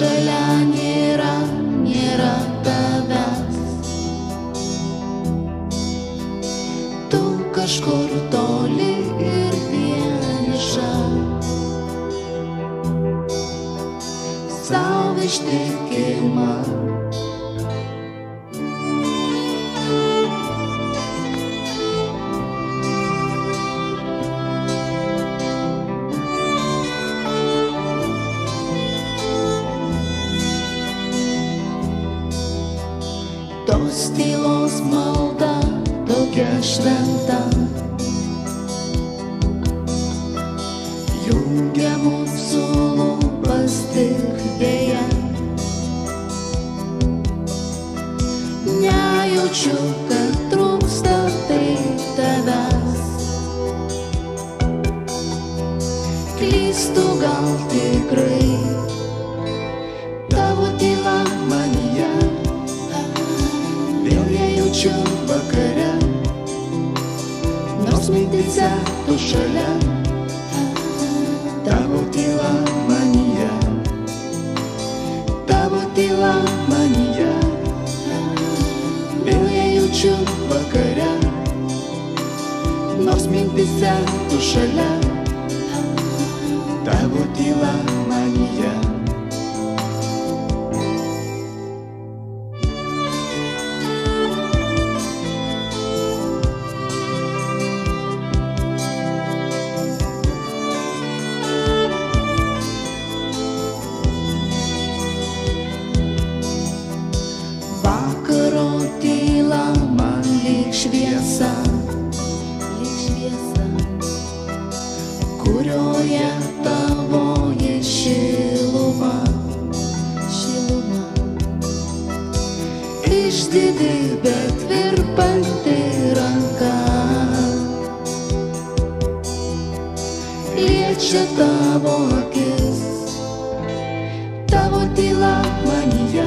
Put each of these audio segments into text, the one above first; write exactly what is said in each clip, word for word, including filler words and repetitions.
šalia nėra, nėra tavęs. Tu kažkur toli ir vieniša, sau ištikima. Tos tylos malda tokia šventa, jungia mūsų lūpas tik dėja. Nejaučiu, kad trūksta tai tavęs. Klystu gal tikrai, tavo tyla manyje. Vėl ją jaučiu vakare, nors mintyse tu šalia. Tavo tyla manyje, tavo tyla manyje. Vėl ją jaučiu vakare, nors mintyse tu šalia. Tavo tyla manyje. Vakaro tyla man lyg šviesa, lyg šviesa, kurioje tavoji šiluma, šiluma. Išdidi, bet virpanti ranka liečia tavo akis, tavo tyla manyje.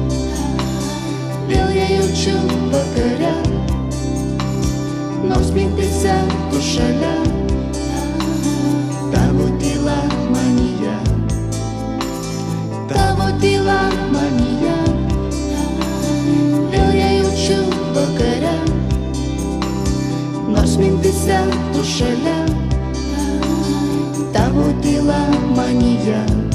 Vėl ją jaučiu vakare, nors mintyse tu šalia. Tavo tyla manyje, tavo tyla manyje. Vėl ją jaučiu vakare, nors mintyse tu šalia. Tavo tyla manyje.